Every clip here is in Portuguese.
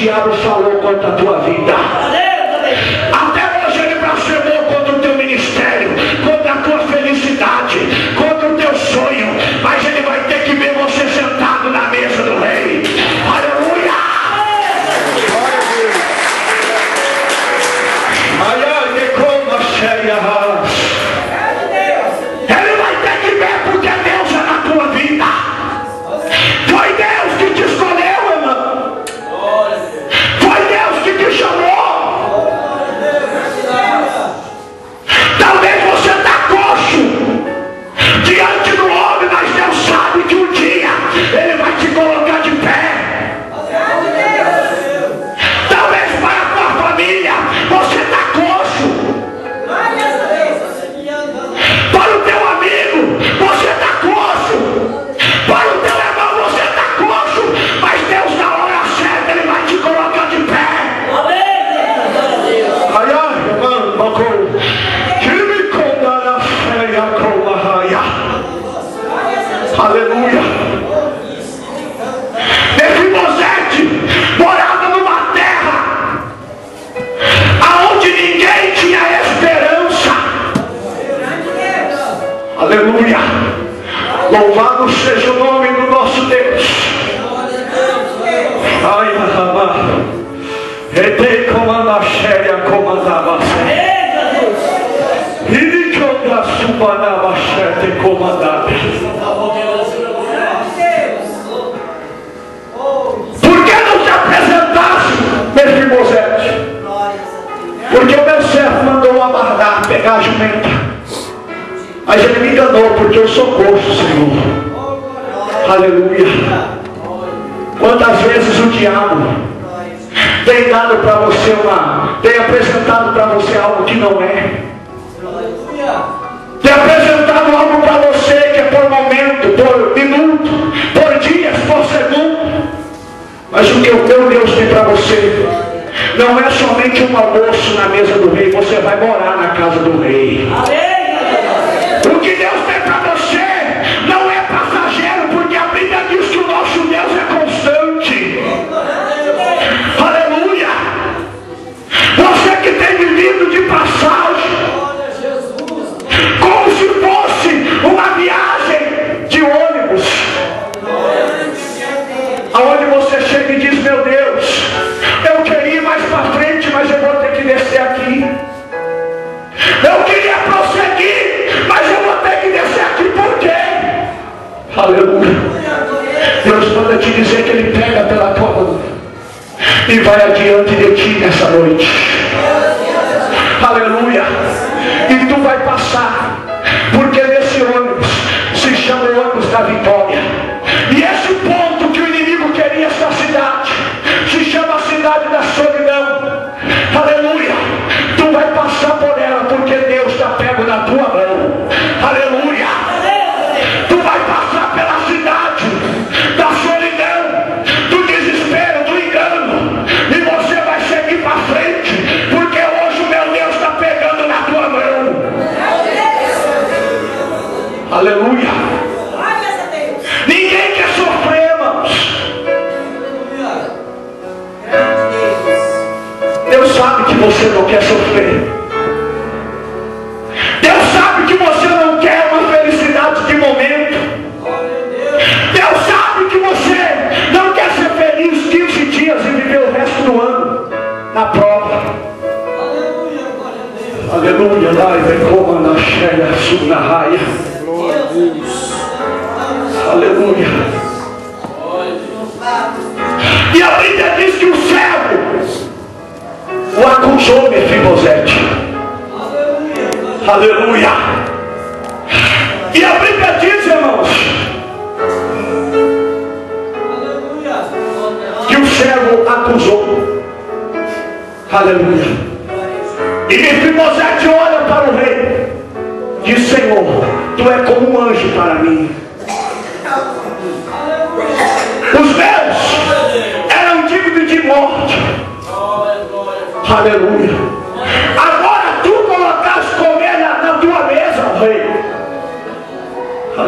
diabo falou contra a tua vida. Até hoje ele blasfemou contra o teu ministério, contra a tua felicidade, contra o teu sonho. Mas ele vai ter que ver você sentado na mesa do rei. Aleluia! Ele vai ter que ver porque Deus é na tua vida. Foi Deus que te escolheu, irmão. Foi Deus que te chamou. Talvez você está coxo diante do homem, mas Deus sabe que um dia Ele vai te colocar de pé. Talvez para a tua família você está coxo. Para o teu amigo você está coxo. Para o teu irmão você está coxo. Mas Deus na hora certa Ele vai te colocar de pé. Ai, ai, irmão, bacou. Aleluia. Mefibosete morava numa terra aonde ninguém tinha esperança. Aleluia. Louvado seja o nome do nosso Deus. Ai, amado. Retei comanda a séria, comandava a séria. E que eu da subanava a séria, comandava. Por que não te apresentasse, Mefibosete? Porque o meu servo mandou amarrar, pegar a jumenta. Mas ele me enganou, porque eu sou coxo, Senhor. Aleluia. Quantas vezes o diabo tem dado para você tem apresentado para você algo que não é. Tem apresentado algo para você que é por momento, por minuto, por dias, por segundo. Mas o que o teu Deus tem para você não é somente um almoço na mesa do rei. Você vai morar na casa do rei. O que Deus tem para você não é passageiro, porque a Bíblia diz que o nosso Deus é constante. Aleluia. Você que tem vivido de passagem, como se fosse uma viagem de ônibus, aonde você chega e diz: meu Deus, eu queria ir mais para frente, mas eu vou ter que descer aqui. Eu queria prosseguir, mas eu vou ter que descer aqui. Por quê? Aleluia. Deus manda te dizer que Ele pega pela tua mão e vai adiante de ti nessa noite. Aleluia. E tu vai passar, porque nesse ônibus se chama o ônibus da vitória. E esse ponto que o inimigo queria, essa cidade, se chama a cidade da solidão. Aleluia. Tu vai passar por ela, porque Deus está pego na tua mão. Aleluia. Tu vai passar pela cidade da solidão, do desespero, do engano, e você vai seguir para frente, porque hoje o meu Deus está pegando na tua mão. Aleluia. Ninguém quer sofrer, irmãos. Deus sabe que você não quer sofrer. Deus sabe que você não quer uma felicidade de momento. Deus sabe que você não quer ser feliz 15 dias e viver o resto do ano na prova. Aleluia. Lá vem como na cheia, sul na raia. Aleluia. E a Bíblia diz que o servo o acusou, Mefibosete. Aleluia. E a Bíblia diz, irmãos, que o servo acusou. Aleluia. E Mefibosete olha para o rei, diz: Senhor, tu é como um anjo para mim. Os meus eram dignos de morte. Aleluia. Agora tu colocaste comer na tua mesa, rei.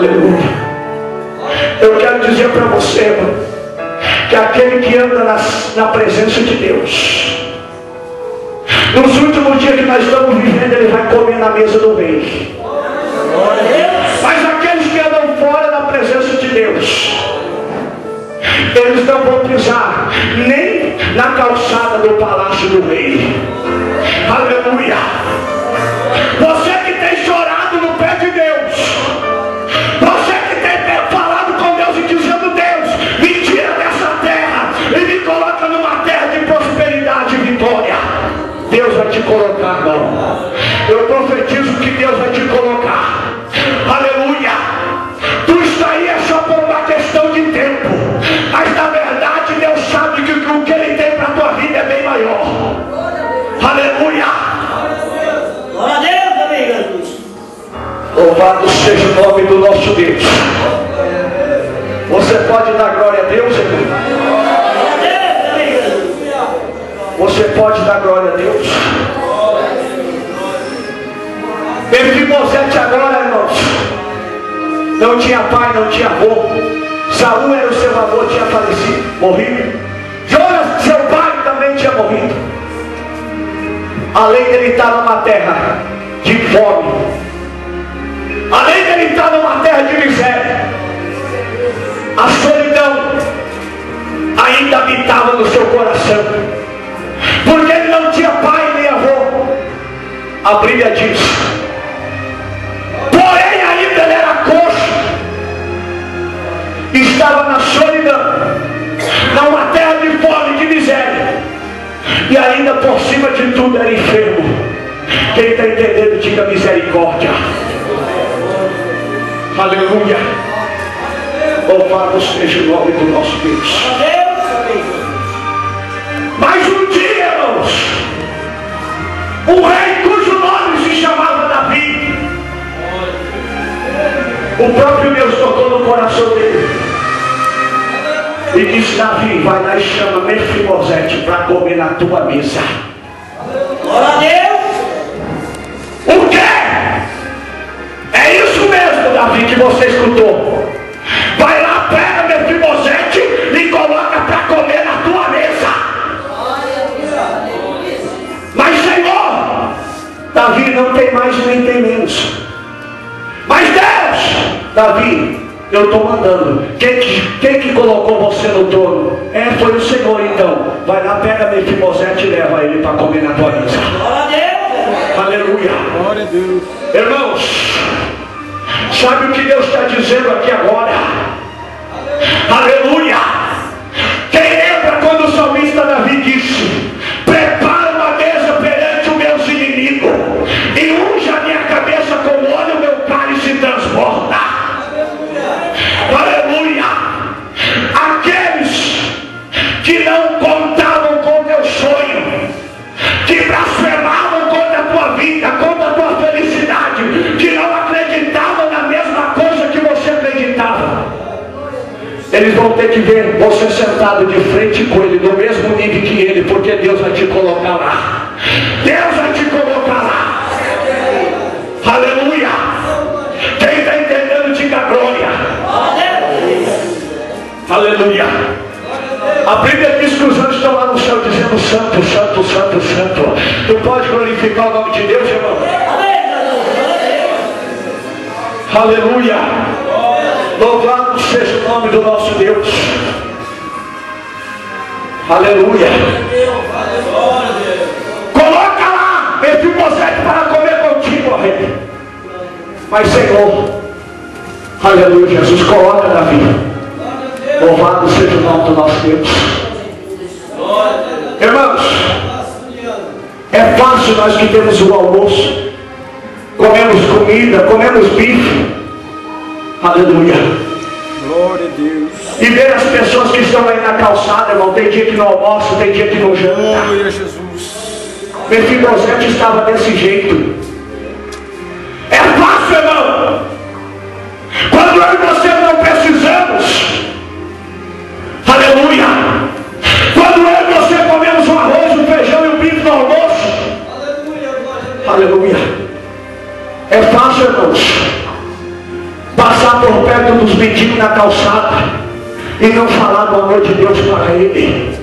Aleluia. Eu quero dizer para você, irmão, que aquele que anda nas na presença de Deus. Nos últimos dias que nós estamos vivendo, ele vai comer na mesa do rei. Mas aqueles que andam fora da presença de Deus, eles não vão pisar nem na calçada do palácio do rei. Aleluia. Você que tem chorado no pé de Deus, você que tem falado com Deus e dizendo: Deus, me tira dessa terra e me coloca numa terra de prosperidade e vitória. Deus vai te colocar, não. Eu profetizo que Deus vai te colocar. Aleluia. Tu está aí é só por uma questão de tempo, mas na verdade Deus sabe que o que Ele tem para a tua vida é bem maior. Aleluia. Glória a Deus, amigo Jesus. Louvado seja o nome do nosso Deus. Você pode dar glória a Deus, irmão? Glória a Deus, amigo Jesus. Você pode dar glória a Deus? Mefibosete agora, irmãos, não tinha pai, não tinha avô. Saul era o seu avô, tinha falecido, morrido. Jonas, seu pai, também tinha morrido. Além dele estar numa terra de fome, além dele estar numa terra de miséria, a solidão ainda habitava no seu coração, porque ele não tinha pai nem avô. A Bíblia diz: porém ainda ele era coxo, estava na solidão, numa terra de fome, de miséria, e ainda por cima de tudo era enfermo. Quem está entendendo, diga misericórdia. Aleluia. Louvado seja o nome do nosso Deus. Mas um dia, irmãos, um rei cujo nome se chamava Davi, o próprio Deus tocou no coração dele e disse: Davi, vai lá e chama Mefibosete para comer na tua mesa. Glória a Deus. O quê? É isso mesmo, Davi, que você escutou. Vai lá, pega Mefibosete e coloca para comer na tua mesa. Mas Senhor, Davi, não tem mais nem tem menos. Mas Deus, Davi, eu estou mandando. Quem que colocou você no trono? Foi o Senhor. Então vai lá, pega Mefibosete e leva ele para comer na tua mesa. Glória a Deus. Aleluia. Glória a Deus. Irmãos, sabe o que Deus está dizendo aqui agora? Aleluia. Quem lembra quando o salmista Davi disse: prepara uma mesa perante os meus inimigos e unge a minha cabeça com óleo, meu cálice transborda. Aleluia. Aqueles que não contavam com o teu sonho, que blasfemavam contra a tua vida, contra a tua felicidade, que não acreditavam na mesma coisa que você acreditava, eles vão ter que ver você sentado de frente com ele, no mesmo nível que ele, porque Deus vai te colocar lá. Deus vai te colocar lá. Aleluia. Quem está entendendo, diga glória. Aleluia. A Bíblia diz que os anjos estão lá no céu dizendo: santo, santo, santo, santo. Tu pode glorificar o nome de Deus, irmão? Aleluia. Louvado seja o nome do nosso Deus. Aleluia. Coloca lá Mefibosete para comer contigo, ó rei. Mas Senhor, aleluia, Jesus, coloca Davi. Louvado seja o nome do nosso Deus. Irmãos, é fácil nós que temos o almoço, comemos comida, comemos bife, aleluia, Glória a Deus. e ver as pessoas que estão aí na calçada, irmão. Tem dia que não almoça, tem dia que não janta. Glória a Jesus. Mefibosete estava desse jeito. É fácil, irmão, quando eu e você não precisamos, aleluia, quando eu e você comemos um arroz, um feijão e um bife no almoço, aleluia, é fácil, irmãos, passar por perto dos mendigos na calçada e não falar do amor de Deus para ele.